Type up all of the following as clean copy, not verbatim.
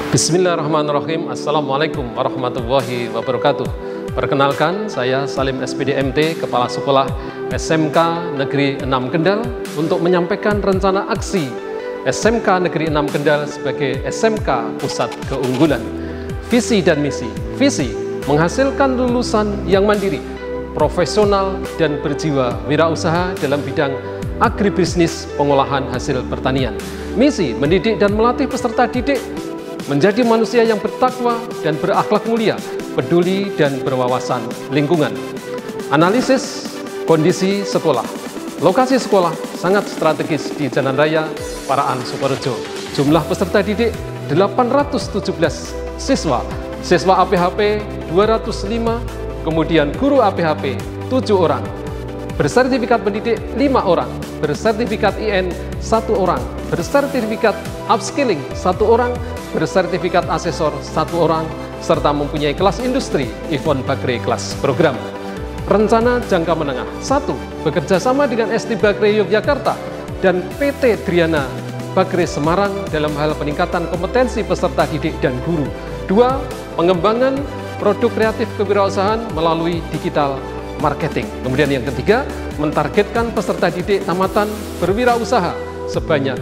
Bismillahirrahmanirrahim. Assalamualaikum warahmatullahi wabarakatuh. Perkenalkan, saya Salim SPDMT, Kepala Sekolah SMK Negeri 6 Kendal, untuk menyampaikan rencana aksi SMK Negeri 6 Kendal sebagai SMK Pusat Keunggulan. Visi dan misi. Visi, menghasilkan lulusan yang mandiri, profesional, dan berjiwa wirausaha dalam bidang agribisnis pengolahan hasil pertanian. Misi, mendidik dan melatih peserta didik menjadi manusia yang bertakwa dan berakhlak mulia, peduli dan berwawasan lingkungan. Analisis kondisi sekolah. Lokasi sekolah sangat strategis di Jalan Raya Paraan, Sukorejo. Jumlah peserta didik 817 siswa. Siswa APHP 205, kemudian guru APHP 7 orang. Bersertifikat pendidik 5 orang, bersertifikat IN 1 orang, bersertifikat upskilling 1 orang, bersertifikat asesor 1 orang, serta mempunyai kelas industri Yvonne Bakri kelas program. Rencana jangka menengah. 1. Bekerja sama dengan ST Bakri Yogyakarta dan PT Driana Bakri Semarang dalam hal peningkatan kompetensi peserta didik dan guru. 2. Pengembangan produk kreatif kewirausahaan melalui digital marketing. Kemudian yang ketiga, mentargetkan peserta didik tamatan berwirausaha sebanyak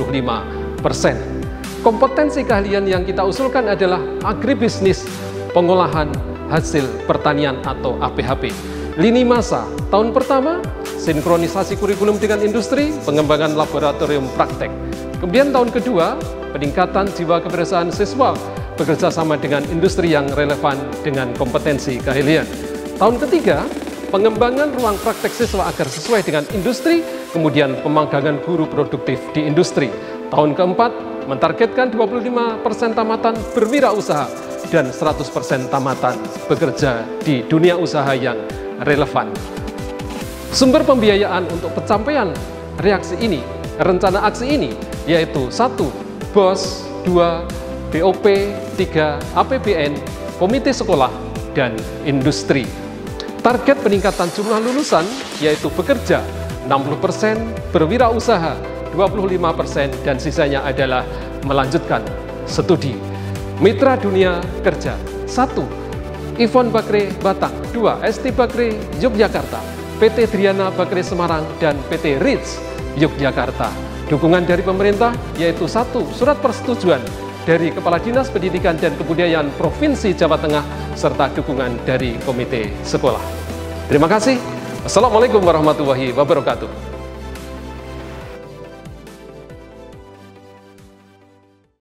25%. Kompetensi keahlian yang kita usulkan adalah agribisnis pengolahan hasil pertanian atau APHP. Lini masa, tahun pertama, sinkronisasi kurikulum dengan industri, pengembangan laboratorium praktek. Kemudian tahun kedua, peningkatan jiwa kebersamaan siswa, bekerja sama dengan industri yang relevan dengan kompetensi keahlian. Tahun ketiga, pengembangan ruang praktek siswa agar sesuai dengan industri, kemudian pemagangan guru produktif di industri. Tahun keempat, mentargetkan 25% tamatan berwirausaha dan 100% tamatan bekerja di dunia usaha yang relevan. Sumber pembiayaan untuk pencapaian reaksi ini, rencana aksi ini, yaitu 1. BOS, 2. BOP, 3. APBN, komite sekolah, dan industri. Target peningkatan jumlah lulusan yaitu bekerja 60%, berwirausaha 25%, dan sisanya adalah melanjutkan studi. Mitra dunia kerja. 1. Yvonne Bakri Batang. 2. ST Bakri Yogyakarta, PT Driana Bakri Semarang, dan PT Rich Yogyakarta. Dukungan dari pemerintah yaitu 1. Surat persetujuan dari Kepala Dinas Pendidikan dan Kebudayaan Provinsi Jawa Tengah, serta dukungan dari komite sekolah. Terima kasih. Assalamualaikum warahmatullahi wabarakatuh.